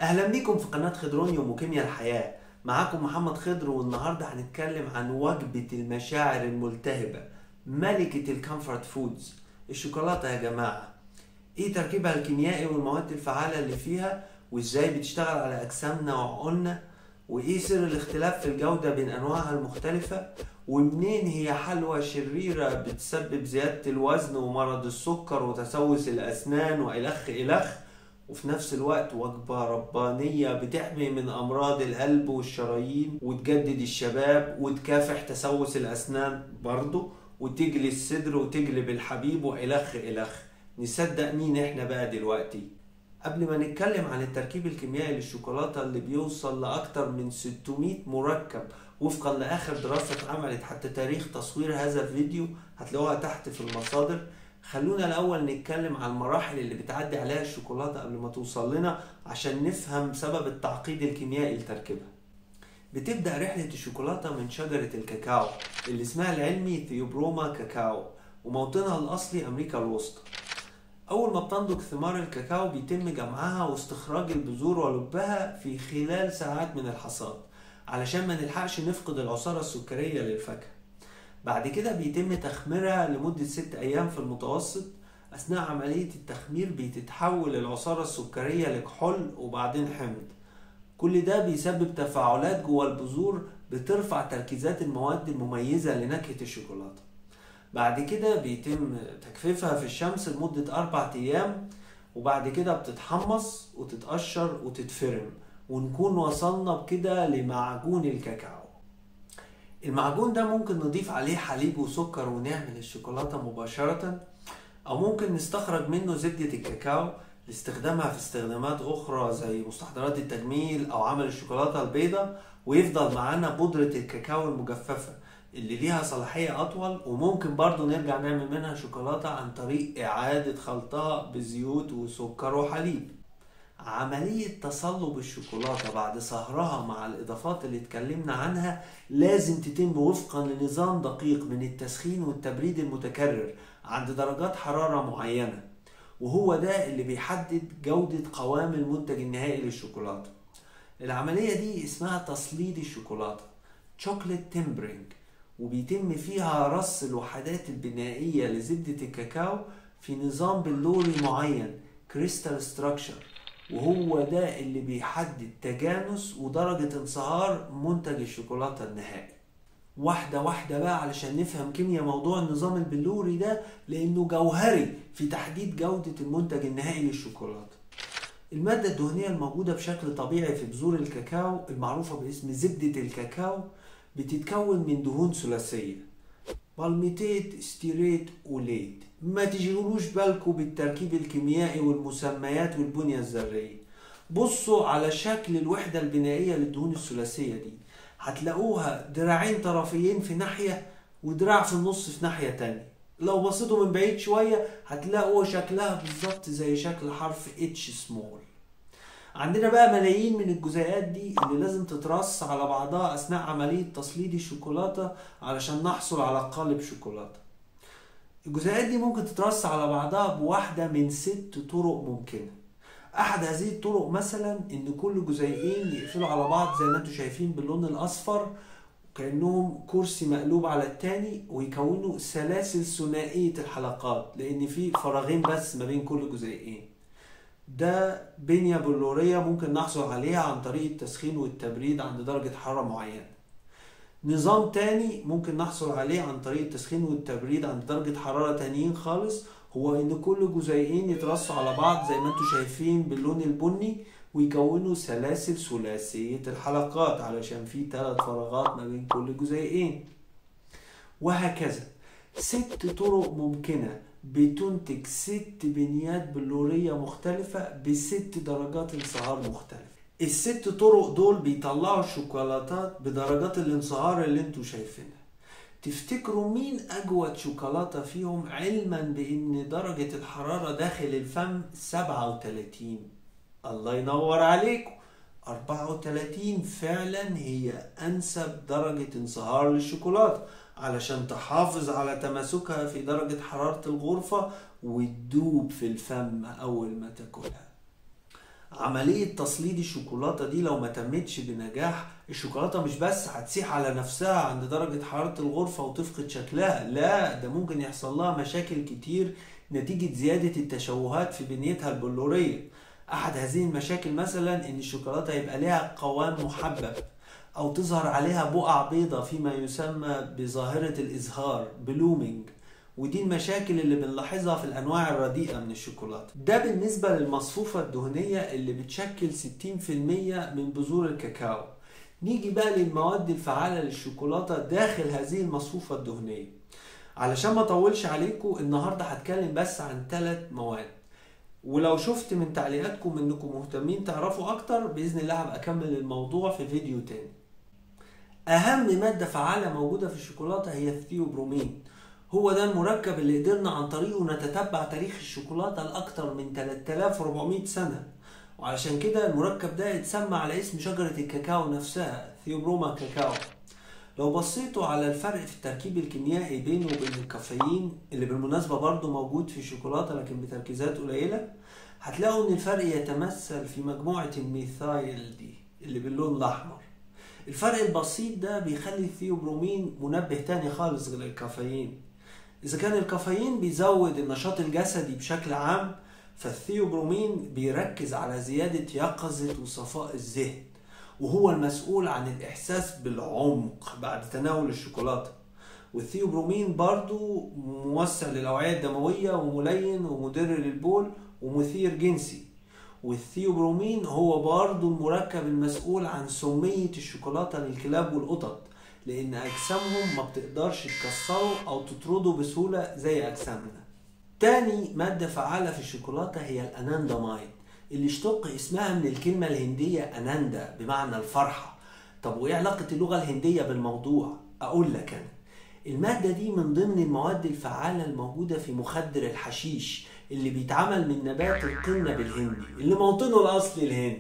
اهلا بيكم في قناة خضرونيوم وكيمياء الحياة. معاكم محمد خضر، والنهاردة هنتكلم عن وجبة المشاعر الملتهبة، ملكة الكمفورت فودز، الشوكولاتة يا جماعة. ايه تركيبها الكيميائي والمواد الفعالة اللي فيها، وازاي بتشتغل على اجسامنا وعقولنا، وايه سر الاختلاف في الجودة بين انواعها المختلفة، ومنين هي حلوى شريرة بتسبب زيادة الوزن ومرض السكر وتسوس الاسنان والخ الخ، وفي نفس الوقت وجبة ربانية بتحمي من أمراض القلب والشرايين وتجدد الشباب وتكافح تسوس الأسنان برضو وتجلي الصدر وتجلب الحبيب وإلخ إلخ. نصدق مين إحنا بقى دلوقتي؟ قبل ما نتكلم عن التركيب الكيميائي للشوكولاتة اللي بيوصل لأكتر من 600 مركب وفقا لآخر دراسة اتعملت حتى تاريخ تصوير هذا الفيديو، هتلاقوها تحت في المصادر. خلونا الأول نتكلم عن المراحل اللي بتعدي عليها الشوكولاتة قبل ما توصل لنا عشان نفهم سبب التعقيد الكيميائي لتركيبها. بتبدأ رحلة الشوكولاتة من شجرة الكاكاو اللي اسمها العلمي ثيوبروما كاكاو، وموطنها الأصلي أمريكا الوسطى. أول ما بتنضج ثمار الكاكاو بيتم جمعها واستخراج البذور ولبها في خلال ساعات من الحصاد علشان ما نلحقش نفقد العصارة السكرية للفاكهة. بعد كده بيتم تخميرها لمدة 6 أيام في المتوسط. أثناء عملية التخمير بتتحول العصارة السكرية لكحول وبعدين حمض. كل ده بيسبب تفاعلات جوه البذور بترفع تركيزات المواد المميزة لنكهة الشوكولاتة. بعد كده بيتم تجفيفها في الشمس لمدة 4 أيام، وبعد كده بتتحمص وتتقشر وتتفرم، ونكون وصلنا بكده لمعجون الكاكاو. المعجون ده ممكن نضيف عليه حليب وسكر ونعمل الشوكولاتة مباشرة، أو ممكن نستخرج منه زبدة الكاكاو لاستخدامها في استخدامات أخرى زي مستحضرات التجميل أو عمل الشوكولاتة البيضاء، ويفضل معانا بودرة الكاكاو المجففة اللي ليها صلاحية أطول، وممكن برضو نرجع نعمل منها شوكولاتة عن طريق إعادة خلطها بزيوت وسكر وحليب. عملية تصلب الشوكولاتة بعد صهرها مع الإضافات اللي اتكلمنا عنها لازم تتم وفقا لنظام دقيق من التسخين والتبريد المتكرر عند درجات حرارة معينة، وهو ده اللي بيحدد جودة قوام المنتج النهائي للشوكولاتة. العملية دي اسمها تصليد الشوكولاتة chocolate tempering، وبيتم فيها رص الوحدات البنائية لزبدة الكاكاو في نظام بلوري معين crystal structure، وهو ده اللي بيحدد تجانس ودرجة انصهار منتج الشوكولاتة النهائي. واحدة واحدة بقى علشان نفهم كيمياء موضوع النظام البلوري ده، لأنه جوهري في تحديد جودة المنتج النهائي للشوكولاتة. المادة الدهنية الموجودة بشكل طبيعي في بذور الكاكاو المعروفة باسم زبدة الكاكاو بتتكون من دهون ثلاثية بالميتيت ستيريت أوليت. ما تشغلوش بالكم بالتركيب الكيميائي والمسميات والبنية الذرية، بصوا على شكل الوحدة البنائية للدهون الثلاثية دي. هتلاقوها دراعين طرفيين في ناحية ودراع في النص في ناحية تانية. لو بصيتوا من بعيد شوية هتلاقوا شكلها بالظبط زي شكل حرف اتش سمول. عندنا بقى ملايين من الجزيئات دي اللي لازم تترص على بعضها أثناء عملية تصليد الشوكولاتة علشان نحصل على قالب شوكولاتة. الجزيئات دي ممكن تترص على بعضها بواحدة من 6 طرق ممكنة. أحد هذه الطرق مثلا إن كل جزيئين يقفلوا على بعض زي ما انتم شايفين باللون الأصفر كأنهم كرسي مقلوب على التاني، ويكونوا سلاسل ثنائية الحلقات لأن في فراغين بس ما بين كل جزيئين. ده بنية بلورية ممكن نحصل عليها عن طريق التسخين والتبريد عند درجة حرارة معينة. نظام تاني ممكن نحصل عليه عن طريق التسخين والتبريد عند درجة حرارة تانيين خالص، هو ان كل جزيئين يترصوا على بعض زي ما انتم شايفين باللون البني ويكونوا سلاسل ثلاثية الحلقات علشان في 3 فراغات ما بين كل جزيئين. وهكذا 6 طرق ممكنة بتنتج 6 بنيات بلورية مختلفة ب6 درجات انصهار مختلفة. ال6 طرق دول بيطلعوا الشوكولاتات بدرجات الانصهار اللي انتوا شايفينها. تفتكروا مين اجود شوكولاتة فيهم، علما بان درجة الحرارة داخل الفم 37؟ الله ينور عليكم، 34 فعلا هي انسب درجة انصهار للشوكولاتة علشان تحافظ على تماسكها في درجة حرارة الغرفة وتدوب في الفم اول ما تاكلها. عملية تصليد الشوكولاتة دي لو ما تمتش بنجاح، الشوكولاتة مش بس هتسيح على نفسها عند درجة حرارة الغرفة وتفقد شكلها، لا ده ممكن يحصل لها مشاكل كتير نتيجة زيادة التشوهات في بنيتها البلورية. أحد هذه المشاكل مثلا إن الشوكولاتة يبقى لها قوام محبب، أو تظهر عليها بقع بيضة فيما يسمى بظاهرة الإزهار بلومينج، ودي المشاكل اللي بنلاحظها في الأنواع الرديئة من الشوكولاتة. ده بالنسبة للمصفوفة الدهنية اللي بتشكل 60% من بذور الكاكاو. نيجي بقى للمواد الفعالة للشوكولاتة داخل هذه المصفوفة الدهنية. علشان ما اطولش عليكم النهاردة هتكلم بس عن 3 مواد، ولو شفت من تعليقاتكم انكم مهتمين تعرفوا اكتر بإذن الله هبقى اكمل الموضوع في فيديو تاني. اهم مادة فعالة موجودة في الشوكولاتة هي الثيوبرومين. هو ده المركب اللي قدرنا عن طريقه نتتبع تاريخ الشوكولاتة لأكتر من 3400 سنة، وعلشان كده المركب ده اتسمى على اسم شجرة الكاكاو نفسها، ثيوبروما كاكاو. لو بصيتوا على الفرق في التركيب الكيميائي بينه وبين الكافيين اللي بالمناسبة برضه موجود في الشوكولاتة لكن بتركيزات قليلة، هتلاقوا ان الفرق يتمثل في مجموعة الميثايل دي اللي باللون الأحمر. الفرق البسيط ده بيخلي الثيوبرومين منبه تاني خالص غير الكافيين. إذا كان الكافيين بيزود النشاط الجسدي بشكل عام، فالثيوبرومين بيركز على زيادة يقظة وصفاء الذهن، وهو المسؤول عن الإحساس بالعمق بعد تناول الشوكولاتة. والثيوبرومين برضو موسع للأوعية الدموية وملين ومدر للبول ومثير جنسي. والثيوبرومين هو برضو المركب المسؤول عن سمية الشوكولاتة للكلاب والقطط، لأن أجسامهم ما بتقدرش تكسره أو تطرده بسهولة زي أجسامنا. تاني مادة فعالة في الشوكولاتة هي الأناندامايد، اللي اشتق اسمها من الكلمة الهندية أناندا بمعنى الفرحة. طب وإيه علاقة اللغة الهندية بالموضوع؟ أقول لك أنا. المادة دي من ضمن المواد الفعالة الموجودة في مخدر الحشيش اللي بيتعمل من نبات القنب الهندي اللي موطنه الأصلي الهند،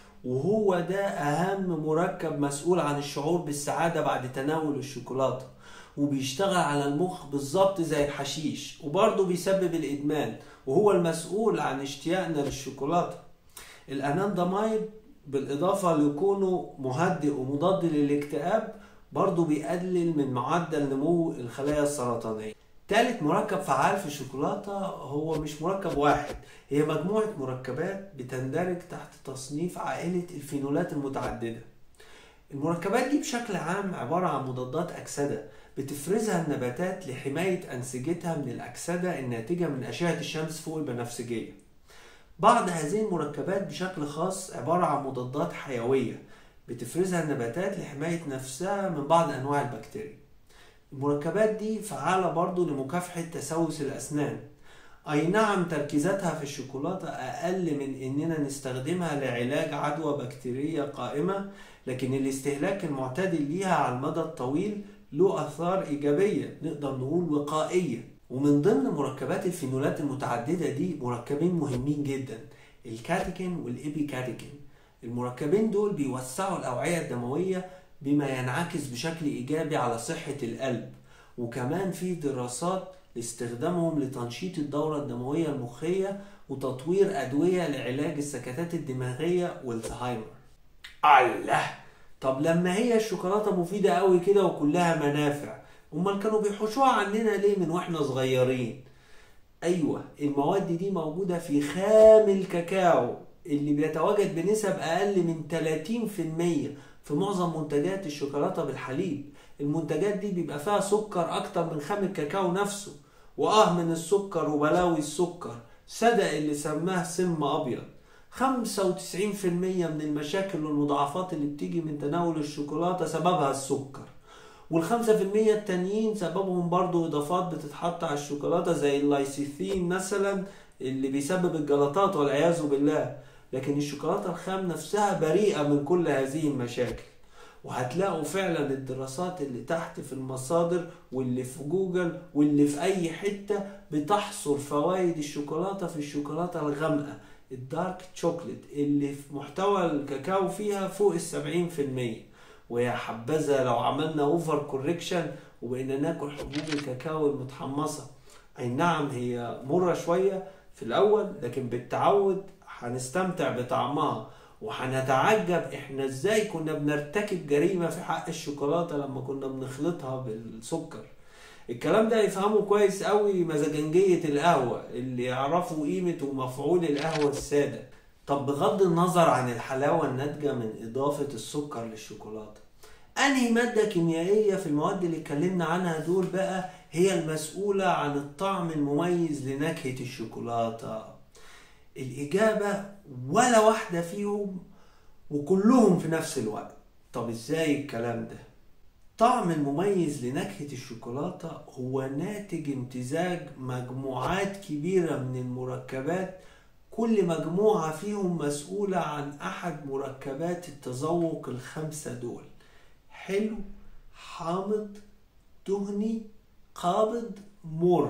وهو ده أهم مركب مسؤول عن الشعور بالسعادة بعد تناول الشوكولاتة، وبيشتغل على المخ بالظبط زي الحشيش، وبرضه بيسبب الإدمان، وهو المسؤول عن اشتياقنا للشوكولاتة. الأناندامايد بالإضافة لكونه مهدئ ومضاد للاكتئاب برضه بيقلل من معدل نمو الخلايا السرطانية. تالت مركب فعال في الشوكولاتة هو مش مركب واحد، هي مجموعة مركبات بتندرج تحت تصنيف عائلة الفينولات المتعددة. المركبات دي بشكل عام عبارة عن مضادات أكسدة بتفرزها النباتات لحماية أنسجتها من الأكسدة الناتجة من أشعة الشمس فوق البنفسجية. بعض هذه المركبات بشكل خاص عبارة عن مضادات حيوية بتفرزها النباتات لحماية نفسها من بعض أنواع البكتيريا. المركبات دي فعالة برضو لمكافحة تسوس الأسنان. أي نعم تركيزاتها في الشوكولاتة أقل من إننا نستخدمها لعلاج عدوى بكتيرية قائمة، لكن الاستهلاك المعتدل ليها على المدى الطويل له أثار إيجابية نقدر نقول وقائية. ومن ضمن مركبات الفينولات المتعددة دي مركبين مهمين جدا، الكاتيكين والإيبيكاتيكين. المركبين دول بيوسعوا الأوعية الدموية بما ينعكس بشكل إيجابي على صحة القلب، وكمان في دراسات لاستخدامهم لتنشيط الدورة الدموية المخية وتطوير أدوية لعلاج السكتات الدماغية والزهايمر. الله، طب لما هي الشوكولاتة مفيدة قوي كده وكلها منافع، امال كانوا بيحوشوها عننا ليه من واحنا صغيرين؟ ايوه، المواد دي موجودة في خام الكاكاو اللي بيتواجد بنسب اقل من 30% في معظم منتجات الشوكولاتة بالحليب. المنتجات دي بيبقى فيها سكر اكتر من خام الكاكاو نفسه، من السكر وبلاوي السكر، صدق اللي سماه سم ابيض. 95% من المشاكل والمضاعفات اللي بتيجي من تناول الشوكولاتة سببها السكر، وال5% التانيين سببهم برضو اضافات بتتحط على الشوكولاتة زي اللايسيثين مثلا اللي بيسبب الجلطات والعياذ بالله. لكن الشوكولاتة الخام نفسها بريئة من كل هذه المشاكل. وهتلاقوا فعلا الدراسات اللي تحت في المصادر واللي في جوجل واللي في اي حتة بتحصر فوائد الشوكولاتة في الشوكولاتة الغامقة الدارك تشوكلت اللي في محتوى الكاكاو فيها فوق 70%. ويا حبذا لو عملنا اوفر كوريكشن وبقينا ناكل حبوب الكاكاو المتحمصة. اي نعم هي مرة شوية في الاول، لكن بالتعود هنستمتع بطعمها، وهنتعجب احنا ازاي كنا بنرتكب جريمة في حق الشوكولاتة لما كنا بنخلطها بالسكر. الكلام ده يفهمه كويس قوي مزاجنجية القهوة اللي يعرفوا قيمة ومفعول القهوة السادة. طب بغض النظر عن الحلاوة الناتجة من إضافة السكر للشوكولاتة، أنهي مادة كيميائية في المواد اللي اتكلمنا عنها دول بقى هي المسؤولة عن الطعم المميز لنكهة الشوكولاتة؟ الإجابة ولا واحدة فيهم، وكلهم في نفس الوقت. طب إزاي الكلام ده؟ الطعم المميز لنكهة الشوكولاتة هو ناتج امتزاج مجموعات كبيرة من المركبات، كل مجموعة فيهم مسؤولة عن أحد مركبات التذوق الخمسة دول: حلو، حامض، دهني، قابض، مر.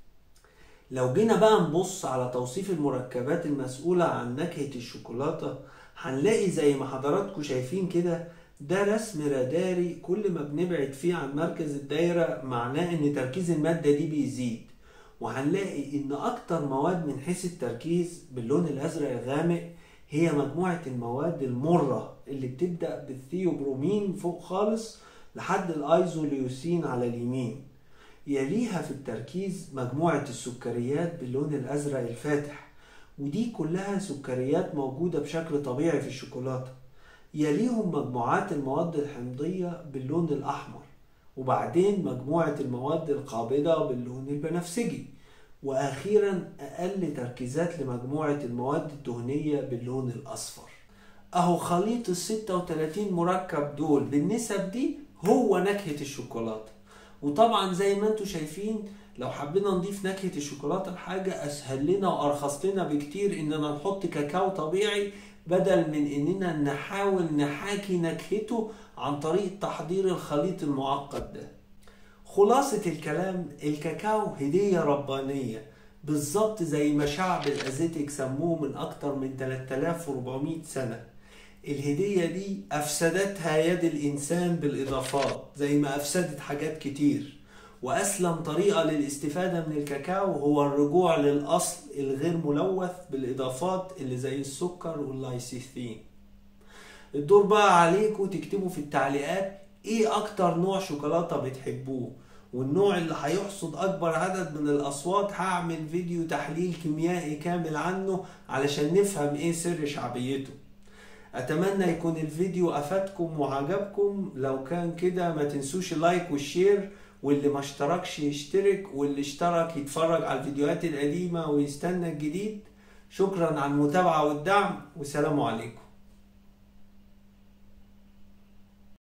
لو جينا بقى نبص على توصيف المركبات المسؤولة عن نكهة الشوكولاتة، هنلاقي زي ما حضراتكم شايفين كده ده رسم راداري، كل ما بنبعد فيه عن مركز الدايرة معناه ان تركيز المادة دي بيزيد. وهنلاقي ان اكتر مواد من حيث التركيز باللون الازرق الغامق هي مجموعة المواد المرة اللي بتبدأ بالثيوبرومين فوق خالص لحد الايزوليوسين على اليمين. يليها في التركيز مجموعة السكريات باللون الازرق الفاتح، ودي كلها سكريات موجودة بشكل طبيعي في الشوكولاتة. يليهم مجموعات المواد الحمضية باللون الأحمر، وبعدين مجموعة المواد القابضة باللون البنفسجي، وأخيرا أقل تركيزات لمجموعة المواد الدهنية باللون الأصفر. أهو خليط ال36 مركب دول بالنسب دي هو نكهة الشوكولاتة. وطبعا زي ما انتوا شايفين لو حبينا نضيف نكهة الشوكولاتة لحاجة أسهل لنا وأرخص لنا بكتير إننا نحط كاكاو طبيعي، بدل من إننا نحاول نحاكي نكهته عن طريق تحضير الخليط المعقد ده. خلاصة الكلام، الكاكاو هدية ربانية، بالظبط زي ما شعب الأزيتك سموه من أكتر من 3400 سنة. الهدية دي أفسدتها يد الإنسان بالإضافات زي ما أفسدت حاجات كتير، وأسلم طريقة للاستفادة من الكاكاو هو الرجوع للأصل الغير ملوث بالإضافات اللي زي السكر واللايسيثين. الدور بقى عليكم تكتبوا في التعليقات إيه أكتر نوع شوكولاتة بتحبوه، والنوع اللي هيحصد أكبر عدد من الأصوات هعمل فيديو تحليل كيميائي كامل عنه علشان نفهم إيه سر شعبيته. أتمنى يكون الفيديو أفادكم وعجبكم. لو كان كده ما تنسوش اللايك والشير، واللي ما اشتركش يشترك، واللي اشترك يتفرج على الفيديوهات القديمة ويستنى الجديد. شكرا على المتابعة والدعم، والسلام عليكم.